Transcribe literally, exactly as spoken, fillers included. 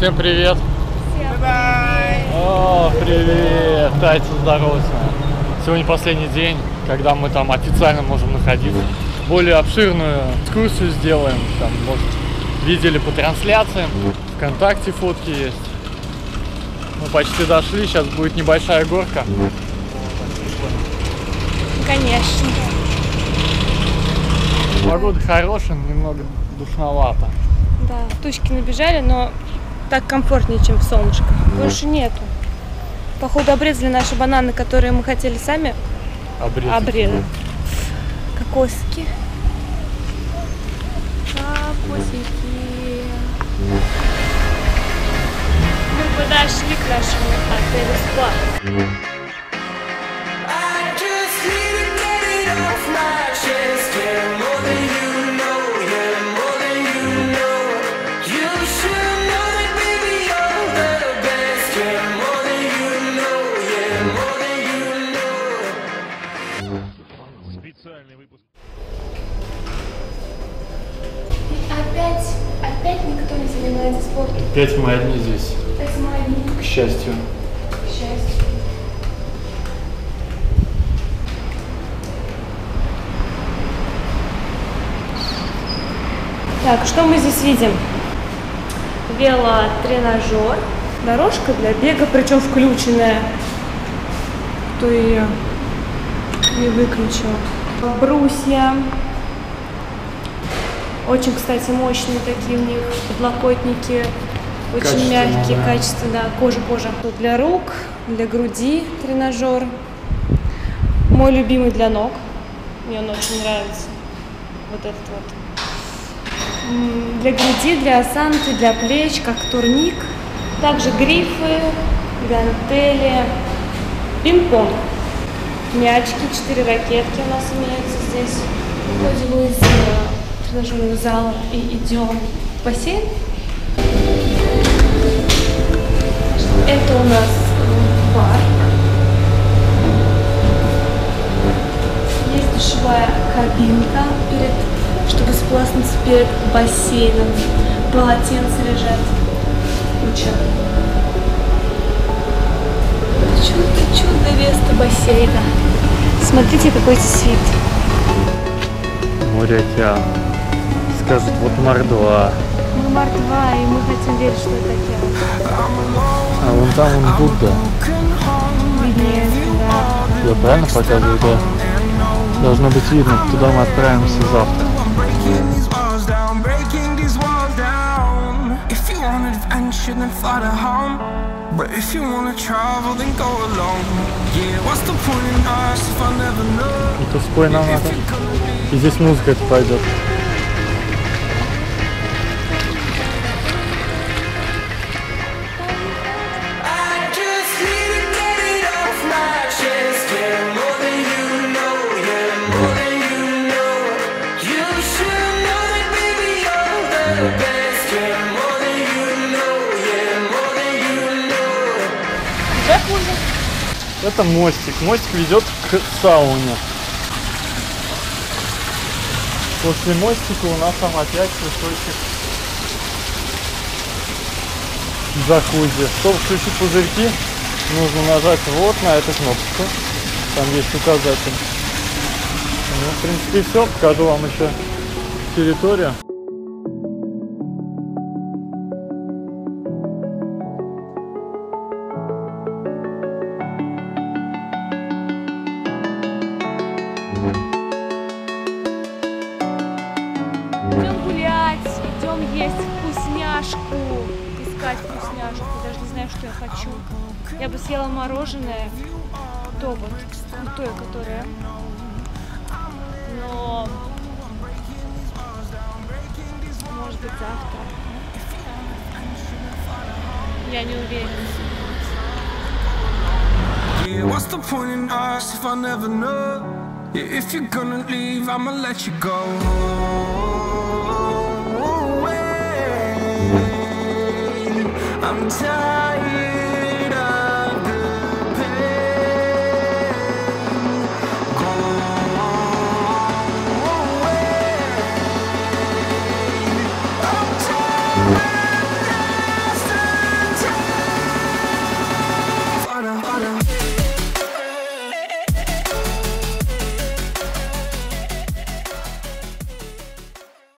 Всем привет! Всем привет! О, привет! Тайцы, здороваться! Сегодня последний день, когда мы там официально можем находиться. Более обширную экскурсию сделаем. Там, может, видели по трансляциям. ВКонтакте фотки есть. Мы почти дошли, сейчас будет небольшая горка. Конечно. Погода хорошая, немного душновато. Да, тучки набежали, но так комфортнее, чем в солнышко. Больше нету. Походу обрезали наши бананы, которые мы хотели сами Обрезать. обрезать. Кокосики. Кокосики. Мы подошли к нашему отелю спа. Опять, опять никто не занимается спортом. Опять мы одни здесь. Опять мы одни. К счастью. К счастью. Так, что мы здесь видим? Велотренажер, дорожка для бега, причем включенная. Кто ее не выключил? Брусья. Очень, кстати, мощные такие у них подлокотники. Очень мягкие, да. Качественные, да. Кожа, кожа. Тут для рук, для груди тренажер. Мой любимый для ног. Мне он очень нравится. Вот этот вот. Для груди, для осанки, для плеч, как турник. Также грифы, гантели, пинг-понг. Мячики, четыре ракетки у нас имеются здесь. Выходим из тренажерного зала и идем в бассейн. Это у нас бар. Есть душевая кабинка, перед, чтобы спласнуться перед бассейном. Полотенца лежат. Куча. Чудо-чудо место бассейна. Смотрите, какой здесь вид. Море, океан. Скажут, вот Мордва. Мы Мордва, и мы хотим верить, что это океан. А вон там он Будда. Виднеется, да. Я правильно показываю, да? Должно быть видно, туда мы отправимся завтра. И то спой нам надо. И здесь музыка это пойдет. Это мостик. Мостик ведет к сауне. После мостика у нас там опять кусочек джакузи. Чтобы включить пузырьки, нужно нажать вот на эту кнопочку. Там есть указатель. Ну, в принципе, все. Покажу вам еще территорию. Идем гулять, идем есть вкусняшку, искать вкусняшку. Даже не знаю, что я хочу. Я бы съела мороженое, то вот, крутое, которое. Но, может быть, завтра. Я не уверена. What's the point in us if I never know? If you're gonna leave, I'ma let you go. I'm tired.